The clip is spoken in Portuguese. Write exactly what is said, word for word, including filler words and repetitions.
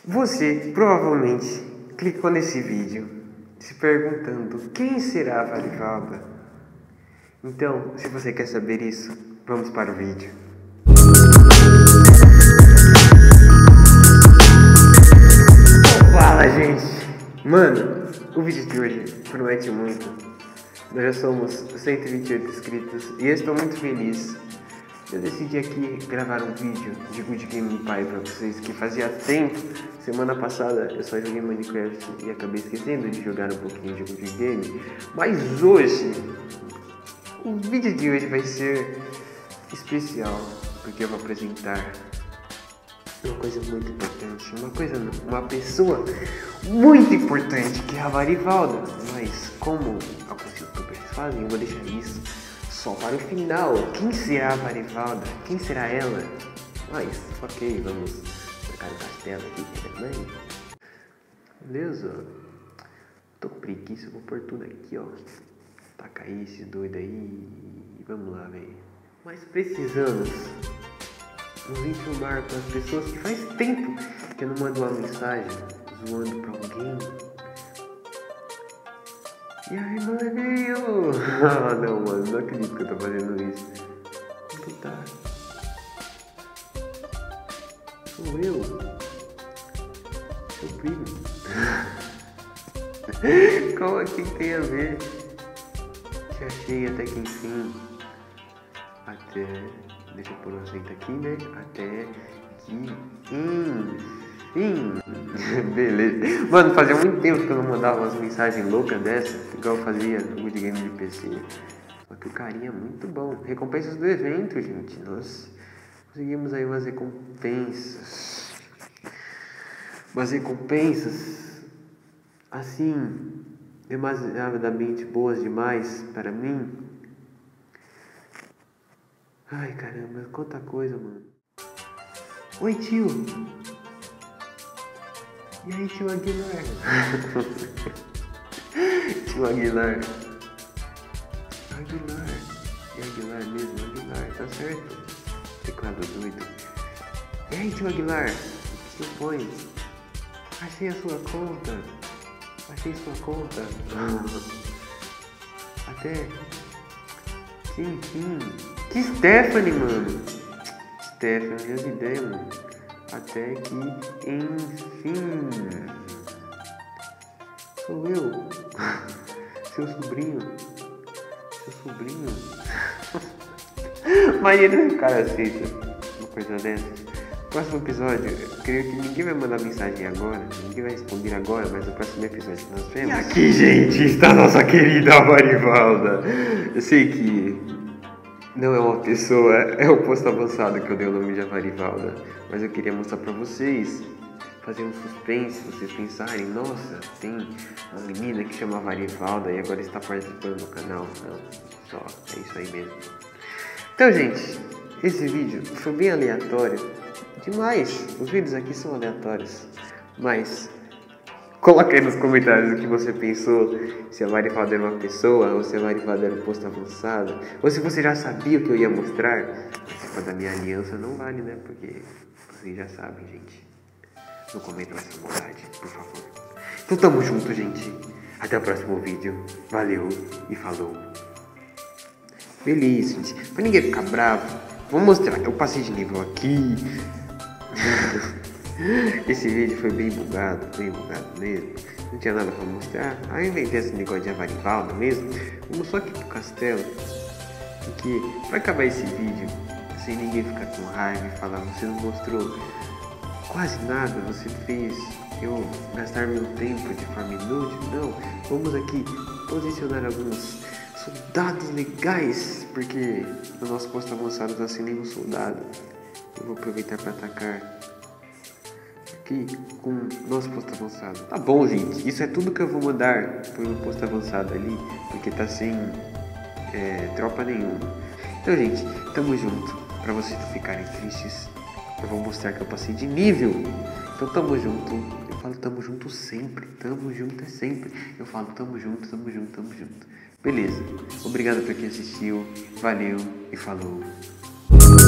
Você provavelmente clicou nesse vídeo se perguntando quem será a Varivalda. Então, se você quer saber isso, vamos para o vídeo. Fala, gente! Mano, o vídeo de hoje promete muito. Nós já somos cento e vinte e oito inscritos e eu estou muito feliz. Eu decidi aqui gravar um vídeo de Good Game Pai pra vocês, que fazia tempo. Semana passada eu só joguei Minecraft e acabei esquecendo de jogar um pouquinho de Good Game. Mas hoje, o vídeo de hoje vai ser especial, porque eu vou apresentar uma coisa muito importante, uma coisa, uma pessoa muito importante, que é a Varivalda. Mas como alguns youtubers fazem, eu vou deixar isso só para o final. Quem será a Varivalda? Quem será ela? Mas, ok, vamos trocar o castelo aqui com a minha mãe. Beleza? Tô com preguiça, eu vou pôr tudo aqui, ó. Taca aí esse doido aí. Vamos lá, velho. Mas precisamos nos informar com as pessoas que faz tempo que eu não mando uma mensagem zoando pra alguém. E aí, maninho? Ah, não, mano, não acredito que eu tô fazendo isso. Como tu tá? Sou eu. Seu primo. Como aqui tem a ver? Te achei até que enfim. Até... Deixa eu pôr um acento aqui, né? Até que enfim. Beleza. Mano, fazia muito tempo que eu não mandava umas mensagens loucas dessa, igual eu fazia no Good Game de P C. Só que o carinha é muito bom. Recompensas do evento, gente. Nós conseguimos aí umas recompensas. Umas recompensas, assim, demasiadamente boas demais para mim. Ai, caramba, quanta coisa, mano. Oi, tio. E aí, tio Aguilar? Tio Aguilar. Aguilar. É Aguilar mesmo, Aguilar, tá certo? Teclado doido. E aí, tio Aguilar? O que você põe? Achei a sua conta. Achei sua conta. Até que enfim. Que Stephanie, mano. Stephanie, minhas ideias, mano. Até que enfim. Sou eu. Seu sobrinho. Seu sobrinho. Imagina se o cara aceita uma coisa dessa. Próximo episódio, eu creio que ninguém vai mandar mensagem agora, ninguém vai responder agora, mas no próximo episódio nós vemos. E aqui, gente, está a nossa querida Varivalda. Eu sei que não é uma pessoa, é o posto avançado que eu dei o nome de Varivalda, mas eu queria mostrar pra vocês, fazer um suspense, vocês pensarem, nossa, tem uma menina que chama Varivalda e agora está participando do canal. Não, só, é isso aí mesmo. Então, gente, esse vídeo foi bem aleatório. Demais, os vídeos aqui são aleatórios, mas coloca aí nos comentários o que você pensou, se a Varivalda era uma pessoa, ou se a Varivalda era um posto avançado, ou se você já sabia o que eu ia mostrar. Se for da minha aliança não vale, né, porque vocês já sabem, gente. Não comenta essa maldade, por favor. Então tamo junto, gente, até o próximo vídeo, valeu e falou. Beleza, gente, pra ninguém ficar bravo, vou mostrar, eu passei de nível aqui. Esse vídeo foi bem bugado, bem bugado mesmo. Não tinha nada pra mostrar. Aí eu inventei esse negócio de Varivalda mesmo. Vamos só aqui pro castelo. Porque vai acabar esse vídeo sem ninguém ficar com raiva e falar: você não mostrou quase nada, você fez eu gastar meu tempo de forma inútil. Não, vamos aqui posicionar alguns soldados legais, porque no nosso posto avançado tá sem nenhum soldado. Eu vou aproveitar para atacar aqui com o nosso posto avançado. Tá bom, gente, isso é tudo que eu vou mandar pro meu posto avançado ali, porque tá sem é, tropa nenhuma. Então, gente, tamo junto. Pra vocês não ficarem tristes, eu vou mostrar que eu passei de nível. Então tamo junto. Eu falo tamo junto sempre. Tamo junto é sempre. Eu falo tamo junto, tamo junto, tamo junto. Beleza. Obrigado pra quem assistiu. Valeu e falou.